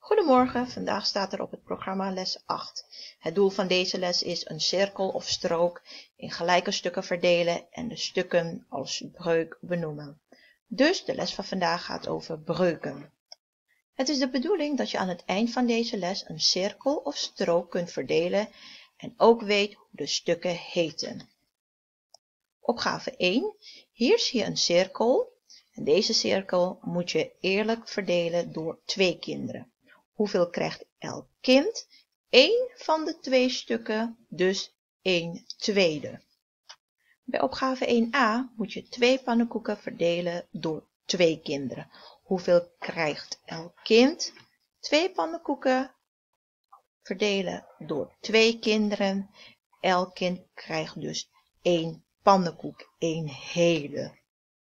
Goedemorgen, vandaag staat er op het programma les 8. Het doel van deze les is een cirkel of strook in gelijke stukken verdelen en de stukken als breuk benoemen. Dus de les van vandaag gaat over breuken. Het is de bedoeling dat je aan het eind van deze les een cirkel of strook kunt verdelen en ook weet hoe de stukken heten. Opgave 1. Hier zie je een cirkel en deze cirkel moet je eerlijk verdelen door 2 kinderen. Hoeveel krijgt elk kind? 1 van de 2 stukken, dus 1 tweede. Bij opgave 1a moet je 2 pannenkoeken verdelen door 2 kinderen. Hoeveel krijgt elk kind? 2 pannenkoeken verdelen door 2 kinderen. Elk kind krijgt dus 1 pannenkoek, 1 hele.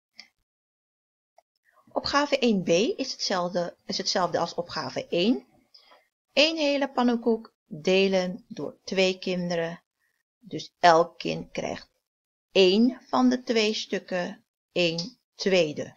Opgave 1b is hetzelfde als opgave 1. 1 hele pannenkoek delen door 2 kinderen. Dus elk kind krijgt 1 van de 2 stukken, 1 tweede.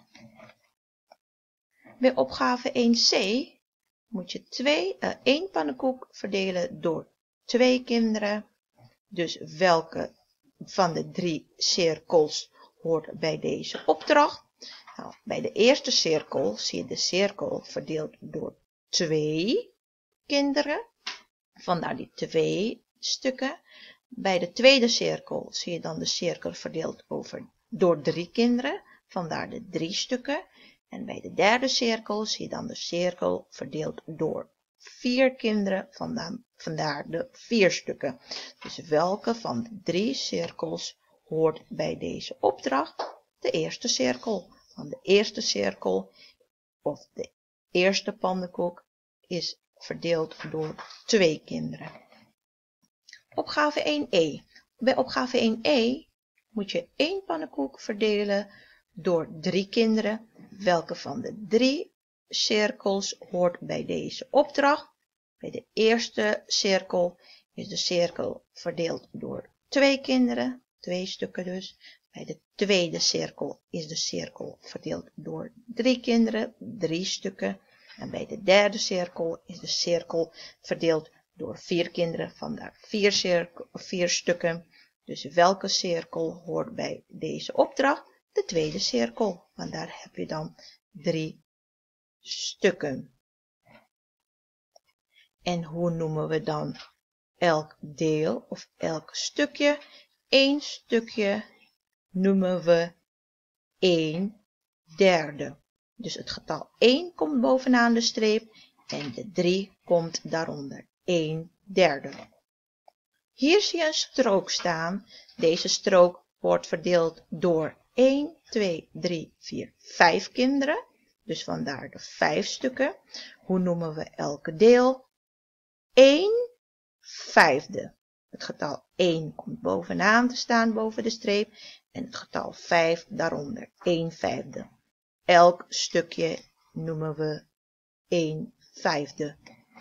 Bij opgave 1c moet je 1 pannenkoek verdelen door 2 kinderen. Dus welke van de 3 cirkels hoort bij deze opdracht? Nou, bij de eerste cirkel zie je de cirkel verdeeld door 2 kinderen. Vandaar die 2 stukken. Bij de tweede cirkel zie je dan de cirkel verdeeld door 3 kinderen. Vandaar de 3 stukken. En bij de derde cirkel zie je dan de cirkel verdeeld door 4 kinderen. Vandaar de 4 stukken. Dus welke van de 3 cirkels hoort bij deze opdracht? De eerste cirkel. Van de eerste cirkel of de eerste pannenkoek is verdeeld door 2 kinderen. Opgave 1e. Bij opgave 1e moet je 1 pannenkoek verdelen door 3 kinderen. Welke van de 3 cirkels hoort bij deze opdracht? Bij de eerste cirkel is de cirkel verdeeld door 2 kinderen, 2 stukken dus. Bij de tweede cirkel is de cirkel verdeeld door 3 kinderen, 3 stukken. En bij de derde cirkel is de cirkel verdeeld door 4 kinderen, vandaar 4 stukken. Dus welke cirkel hoort bij deze opdracht? De tweede cirkel, want daar heb je dan 3 stukken. En hoe noemen we dan elk deel of elk stukje? 1 stukje noemen we 1 derde. Dus het getal 1 komt bovenaan de streep en de 3 komt daaronder. 1 derde. Hier zie je een strook staan. Deze strook wordt verdeeld door 1, 2, 3, 4, 5 kinderen. Dus vandaar de 5 stukken. Hoe noemen we elke deel? 1 vijfde. Het getal 1 komt bovenaan te staan boven de streep en het getal 5 daaronder, 1 vijfde. Elk stukje noemen we 1 vijfde.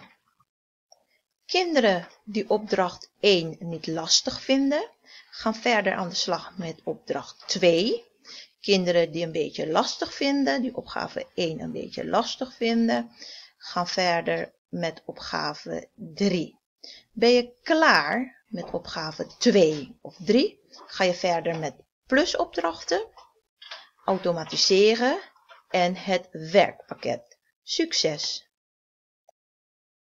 Kinderen die opdracht 1 niet lastig vinden, gaan verder aan de slag met opdracht 2. Kinderen die een beetje lastig vinden, die opgave 1 een beetje lastig vinden, gaan verder met opgave 3. Ben je klaar met opgave 2 of 3, ga je verder met plusopdrachten, automatiseren en het werkpakket. Succes!